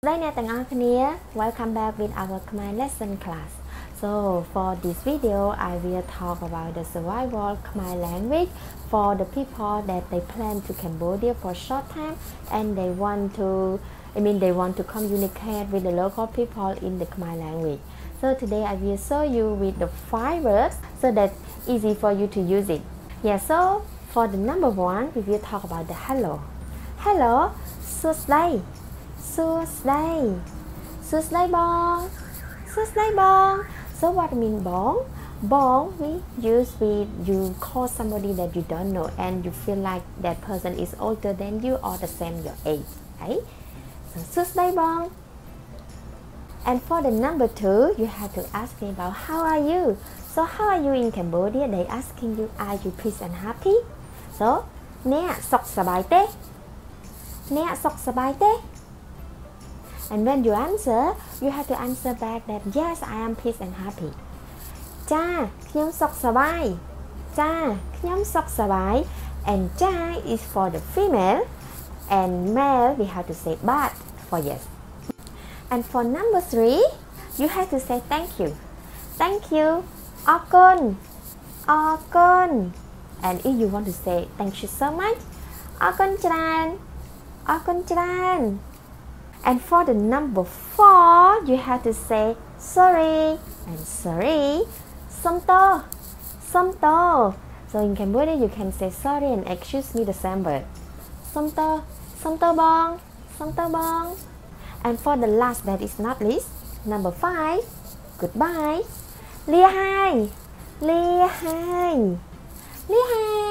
Welcome back with our Khmer lesson class. So for this video, I will talk about the survival Khmer language for the people that they plan to Cambodia for short time and they want to communicate with the local people in the Khmer language. So today I will show you with the 5 words so that easy for you to use it. Yeah, so for the number 1, we will talk about the hello. Hello, Susday. Susday. Susday bong. Susday bong. So what mean bong? Bong we use with you call somebody that you don't know and you feel like that person is older than you or the same your age, right? So Susday bong. And for the number 2, you have to ask me about how are you. So how are you in Cambodia? They asking you, are you peace and happy? So, nè sọc sабай té. Nè sọc sабай té. And when you answer, you have to answer back that yes, I am peace and happy. Cha,ខ្ញុំសុខសប្បាយ Cha, ខ្ញុំសុខសប្បាយ And cha is for the female and male we have to say but for yes. And for number 3, you have to say thank you. Thank you. អរគុណ អរគុណ And if you want to say thank you so much, អរគុណច្រើន អរគុណច្រើន And for the number 4, you have to say sorry and sorry. សុំទោស សុំទោស So in Cambodia you can say sorry and excuse me the same word. សុំទោស សុំទោសបង សុំទោសបង And for the last that is not least, number 5, goodbye. លាហើយ លាហើយ លាហើយ